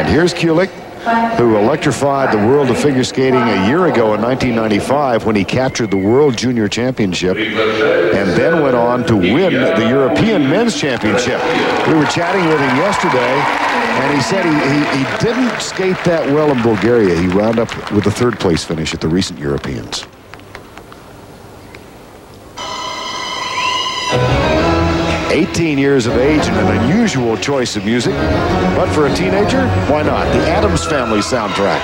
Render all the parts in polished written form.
And here's Kulik, who electrified the world of figure skating a year ago in 1995 when he captured the World Junior Championship and then went on to win the European Men's Championship. We were chatting with him yesterday, and he said he didn't skate that well in Bulgaria. He wound up with a third-place finish at the recent Europeans. "18 years of age and an unusual choice of music, but for a teenager, why not? The Addams Family soundtrack."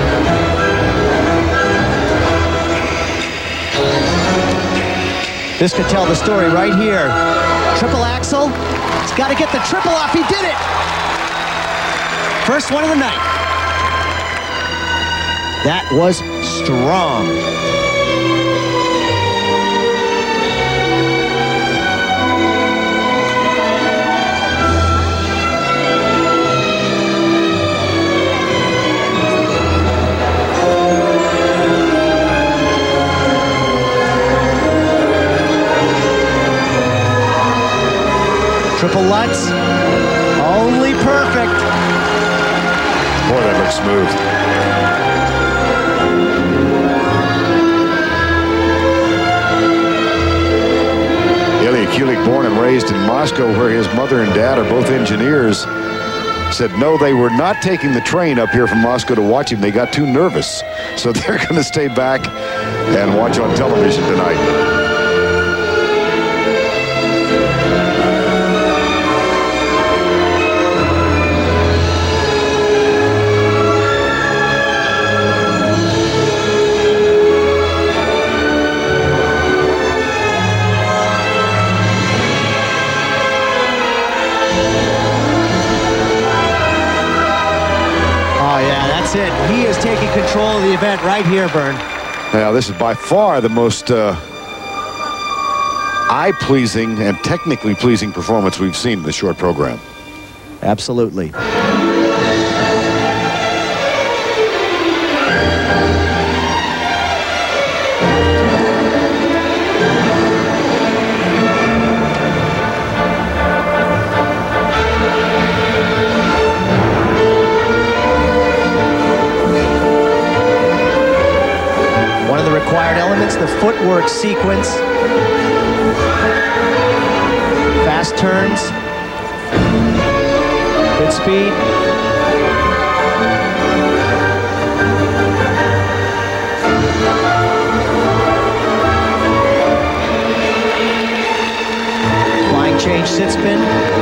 This could tell the story right here. Triple axel. He's got to get the triple off. He did it. First one of the night. That was strong. Triple Lutz, only perfect. Boy, that looks smooth. Ilia Kulik, born and raised in Moscow, where his mother and dad are both engineers, said no, they were not taking the train up here from Moscow to watch him. They got too nervous. So they're going to stay back and watch on television tonight. It. He is taking control of the event right here, Vern. Now, this is by far the most eye-pleasing and technically pleasing performance we've seen in the short program. Absolutely. Required elements, the footwork sequence, fast turns, good speed. Flying change sit spin.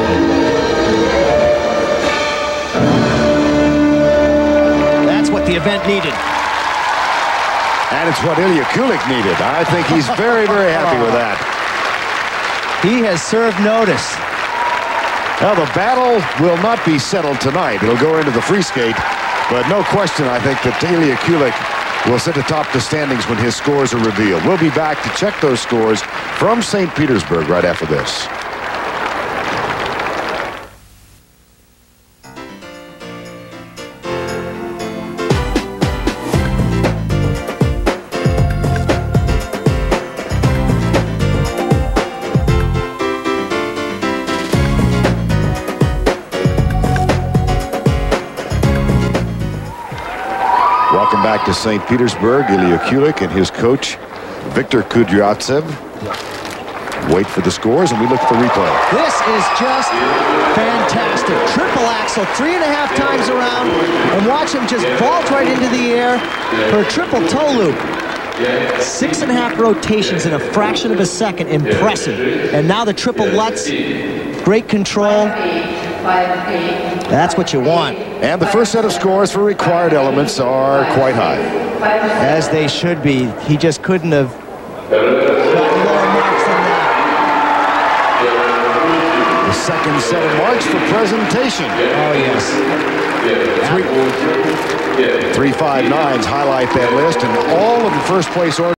That's what the event needed. And it's what Ilia Kulik needed. I think he's very, very happy with that. He has served notice. Well, the battle will not be settled tonight. It'll go into the free skate. But no question, I think that Ilia Kulik will sit atop the standings when his scores are revealed. We'll be back to check those scores from St. Petersburg right after this. Welcome back to St. Petersburg. Ilia Kulik and his coach, Viktor Kudryavtsev, wait for the scores, and we look at the replay. This is just fantastic. Triple axel, 3.5 times around, and watch him just vault right into the air for a triple toe loop. 6.5 rotations in a fraction of a second. Impressive. And now the triple Lutz, great control. That's what you want. And the first set of scores for required elements are quite high. As they should be. He just couldn't have gotten lower marks than that. The second set of marks for presentation. Oh, yes. 3.59s highlight that list, and all of the first place orders.